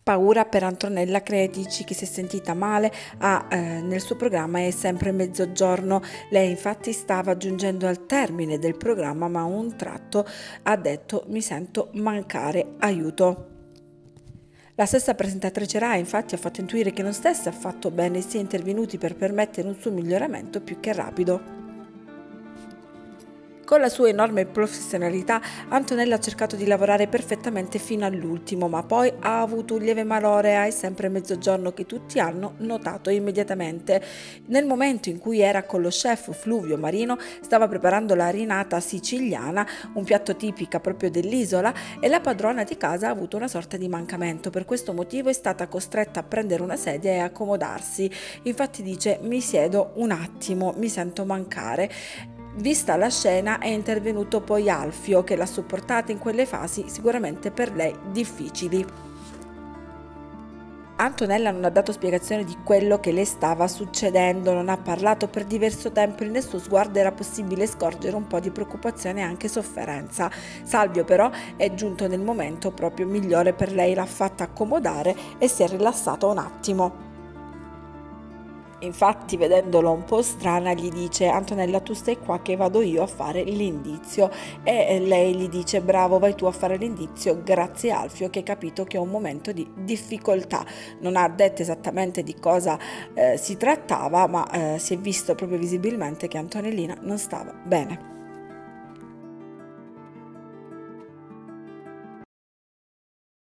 Paura per Antonella Cretici, che si è sentita male nel suo programma È sempre mezzogiorno. Lei infatti stava giungendo al termine del programma, ma a un tratto ha detto: mi sento mancare, aiuto. La stessa presentatrice Rai infatti ha fatto intuire che non stesse affatto bene e sia intervenuti per permettere un suo miglioramento più che rapido. Con la sua enorme professionalità, Antonella ha cercato di lavorare perfettamente fino all'ultimo, ma poi ha avuto un lieve malore ai sempre mezzogiorno che tutti hanno notato immediatamente. Nel momento in cui era con lo chef Fluvio Marino, stava preparando la rinata siciliana, un piatto tipico proprio dell'isola, e la padrona di casa ha avuto una sorta di mancamento. Per questo motivo è stata costretta a prendere una sedia e accomodarsi. Infatti dice: mi siedo un attimo, mi sento mancare. Vista la scena è intervenuto poi Alfio, che l'ha supportata in quelle fasi sicuramente per lei difficili. Antonella non ha dato spiegazione di quello che le stava succedendo, non ha parlato per diverso tempo e nel suo sguardo era possibile scorgere un po' di preoccupazione e anche sofferenza. Salvio però è giunto nel momento proprio migliore per lei, l'ha fatta accomodare e si è rilassato un attimo. Infatti, vedendolo un po' strana, gli dice: Antonella, tu stai qua che vado io a fare l'indizio. E lei gli dice: bravo, vai tu a fare l'indizio, grazie Alfio, che ha capito che è un momento di difficoltà. Non ha detto esattamente di cosa si trattava, ma si è visto proprio visibilmente che Antonellina non stava bene.